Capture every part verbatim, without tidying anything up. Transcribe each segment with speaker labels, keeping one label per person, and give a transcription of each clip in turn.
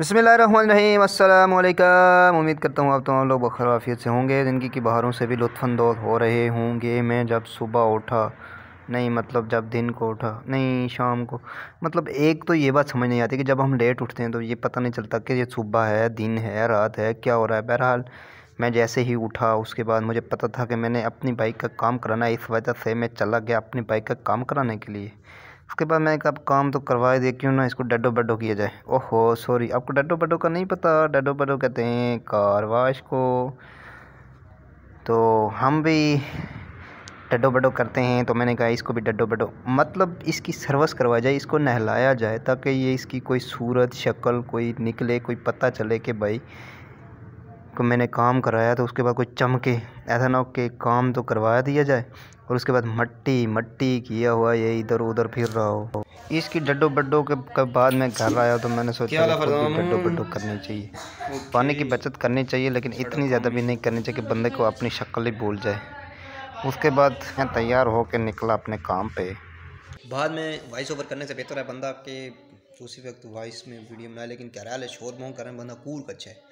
Speaker 1: बिस्मिल्लाहिर्रहमानिर्रहीम अस्सलाम वालेकुम। उम्मीद करता हूँ आप तमाम लोग बखैर आफियत से होंगे, ज़िंदगी की बहारों से भी लुत्फ़अंदोज़ हो रहे होंगे। मैं जब सुबह उठा नहीं मतलब जब दिन को उठा नहीं शाम को, मतलब एक तो ये बात समझ नहीं आती कि जब हम लेट उठते हैं तो ये पता नहीं चलता कि ये सुबह है, दिन है, रात है, क्या हो रहा है। बहरहाल मैं जैसे ही उठा उसके बाद मुझे पता था कि मैंने अपनी बाइक का काम कराना है, इस वजह से मैं चला गया अपनी बाइक का काम कराने के लिए। उसके बाद मैंने कहा अब काम तो करवाए दे, क्यों ना इसको डड्डो बड्डो किया जाए। ओहो सॉरी, आपको डड्डो बड्डो का नहीं पता? डड्डो बड्डो कहते हैं कार वाश को। तो हम भी डड्डो बड्डो करते हैं, तो मैंने कहा इसको भी डड्डो बड्डो मतलब इसकी सर्विस करवाया जाए, इसको नहलाया जाए ताकि ये इसकी कोई सूरत शक्ल कोई निकले, कोई पता चले कि भाई को मैंने काम कराया तो उसके बाद कोई चमके। ऐसा ना हो कि काम तो करवा दिया जाए और उसके बाद मट्टी मट्टी किया हुआ ये इधर उधर फिर रहा हो। इसकी डड्डो बड्डो के, के बाद मैं घर आया तो मैंने सोचा कि खुद भी डड्डो बड्डो करनी चाहिए। पानी की बचत करनी चाहिए लेकिन इतनी ज़्यादा भी नहीं करनी चाहिए कि बंदे को अपनी शक्ल ही भूल जाए। उसके बाद मैं तैयार होकर निकला अपने काम पे।
Speaker 2: बाद में वॉइस ओवर करने से बेहतर है बंदा के उसी वक्त वॉइस में वीडियो बनाए, लेकिन क्या रहा है शोर मोह करें बंदा कूल कच्चा है।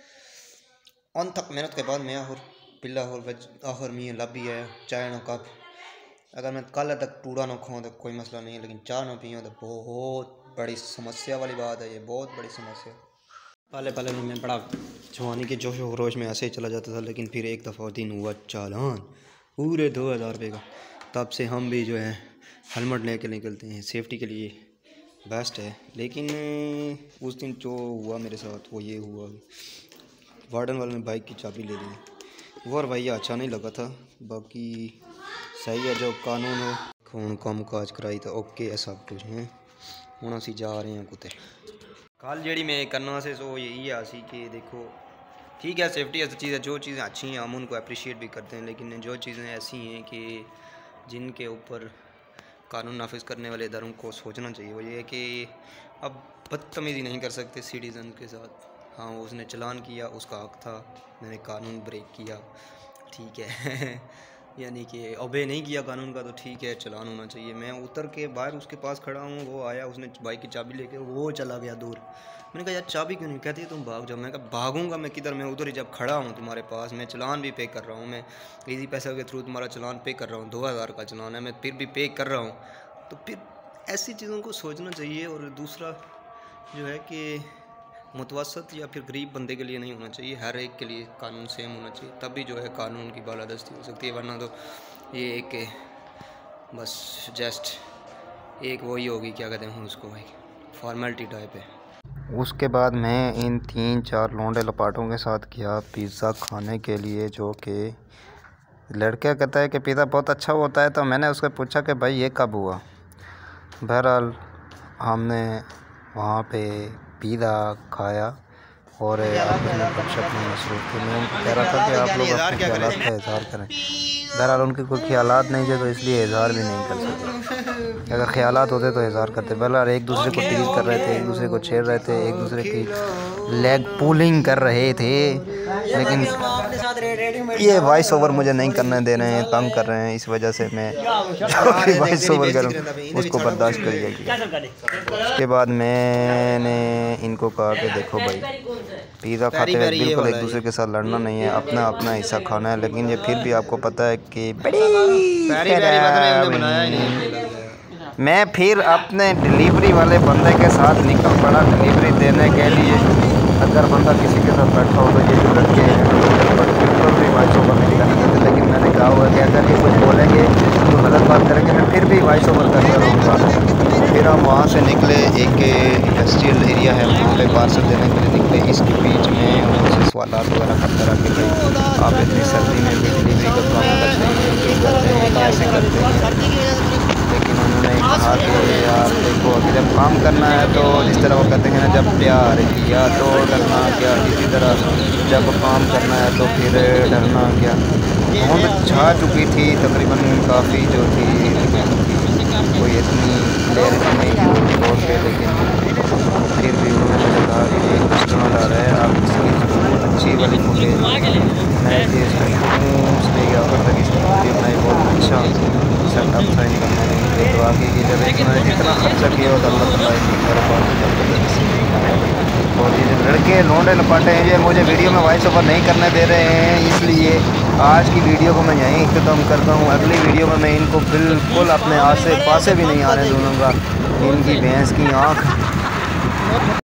Speaker 2: अन तक मेहनत के बाद मैं और पिल्ला और वज आखिर में लभी है चाय ना कप। अगर मैं कल तक टूड़ा ना खाऊँ तो कोई मसला नहीं है, लेकिन चाय ना पीऊँ तो बहुत बड़ी समस्या वाली बात है। ये बहुत बड़ी समस्या। पहले पहले मैं बड़ा जवानी के जोश व खरोश में ऐसे ही चला जाता था, लेकिन फिर एक दफ़ा दिन हुआ चालान पूरे दो हज़ार रुपये का। तब से हम भी जो है हेलमेट लेके निकलते हैं, सेफ्टी के लिए बेस्ट है। लेकिन उस दिन जो हुआ मेरे साथ वो ये हुआ, वार्डन वाले ने बाइक की चाबी ले ली। वो और भैया अच्छा नहीं लगा था, बाकी सही है जो कानून हो खून कम काज कराई तो ओके है सब कुछ है। हूँ असी जा रहे हैं कुत्ते कल जी मैं करना से सो यही है असी कि देखो ठीक है सेफ्टी ऐसी चीज़ है, जो चीज़ें अच्छी हैं हम उनको अप्रिशिएट भी करते हैं, लेकिन जो चीज़ें ऐसी हैं कि जिनके ऊपर कानून नाफिज करने वाले इदारों को सोचना चाहिए। वो ये है कि अब बदतमीज़ी नहीं कर सकते सिटीज़न के साथ। हाँ उसने चलान किया, उसका हक था, मैंने कानून ब्रेक किया ठीक है यानी कि ओबे नहीं किया कानून का तो ठीक है चलान होना चाहिए। मैं उतर के बाहर उसके पास खड़ा हूँ, वो आया, उसने बाइक की चाबी लेके वो चला गया दूर। मैंने कहा यार चाबी क्यों नहीं? कहती तुम भाग जाओ। मैं कहा भागूंगा मैं किधर, मैं उधर ही जब खड़ा हूँ तुम्हारे पास, मैं चलान भी पे कर रहा हूँ, मैं इजी पैसा के थ्रू तुम्हारा चलान पे कर रहा हूँ, दो हज़ार का चलान है, मैं फिर भी पे कर रहा हूँ। तो फिर ऐसी चीज़ों को सोचना चाहिए। और दूसरा जो है कि मुतवसत या फिर गरीब बंदे के लिए नहीं होना चाहिए, हर एक के लिए कानून सेम होना चाहिए, तभी जो है कानून की बालादस्ती हो सकती है। वरना तो ये एक बस जस्ट एक वही होगी क्या कहते हैं उसको भाई फॉर्मेलिटी टाइप है।
Speaker 1: उसके बाद मैं इन तीन चार लौंडे लपाटों के साथ गया पिज़्ज़ा खाने के लिए, जो कि लड़का कहता है कि पिज़्ज़ा बहुत अच्छा होता है। तो मैंने उसको पूछा कि भाई ये कब हुआ। बहरहाल हमने वहाँ पे पिज़्ज़ा खाया और आपस में गपशप में मसरूफ़ थे। मैं उनको कह रहा था कि आप लोग अपने ख्यालात का इज़हार करें। बहरहाल उनके कोई ख्यालात नहीं थे तो इसलिए इज़हार भी नहीं कर सके। अगर ख्यालात होते तो इज़हार करते। बहरहाल एक दूसरे को टीज़ कर रहे थे, एक दूसरे को छेड़ रहे थे, एक दूसरे की लेग पुलिंग कर रहे थे, लेकिन ये वॉइस ओवर मुझे नहीं करने दे रहे हैं, तंग कर रहे हैं, इस वजह से मैं जो कि वॉइस ओवर करूँ उसको बर्दाश्त करिएगा। उसके बाद मैंने इनको कहा कि देखो भाई पिज़्ज़ा खाते हुए बिल्कुल एक दूसरे के साथ लड़ना नहीं है, अपना अपना हिस्सा खाना है। लेकिन ये फिर भी आपको पता है कि मैं फिर अपने डिलीवरी वाले बंदे के साथ निकल पड़ा डिलीवरी देने के लिए। अगर बंदा किसी के साथ बैठा हो तो ये जो लड़के हैं बिल्कुल भी वॉइस ओवर नहीं करते, लेकिन मैंने कहा हुआ कि अगर ये कुछ बोलेंगे तो गलत बात करेंगे, मैं फिर भी वॉइस ओवर करता रहूँगा। फिर हम वहाँ से निकले, एक इंडस्ट्रियल एरिया है वहाँ पे पार्सल देने के लिए निकले। इसके बीच में उनसे सवाल वगैरह करते रहा कि भाई आप इतनी सर्दी में भी डिलीवरी का काम करते हैं, क्यों करते हैं, कैसे करते हैं। लेकिन उन्होंने कहा कि यार देखो अभी जब काम करना है तो जिस तरह वो कहते हैं ना, जब प्यार किया तो डरना क्या, इसी तरह जब काम करना है तो फिर डरना क्या। धुंध छा चुकी थी तकरीबन काफ़ी जो थी, कोई इतनी देर नहीं थी रोड पे, लेकिन फिर भी उन्होंने मुझे कहा कि एक कस्टमर आ रहा है, आप इसकी अच्छी वाली फुटेज मैं इसलिए गया और तक इसकी वीडियो बनाई, बहुत अच्छा सेटअप था इनका। मैंने तो आगे की जब एक मैंने जितना खर्चा किया होता अल्लाह ताला इनकी कारोबार और ये लड़के के लोंडे लपाटे हैं, ये मुझे वीडियो में वॉइस ओवर नहीं करने दे रहे हैं, इसलिए आज की वीडियो को मैं यहीं ख़त्म करता हूँ। अगली वीडियो में मैं इनको बिल्कुल अपने आसे पासे भी नहीं आने दूँगा। इनकी भैंस की आँख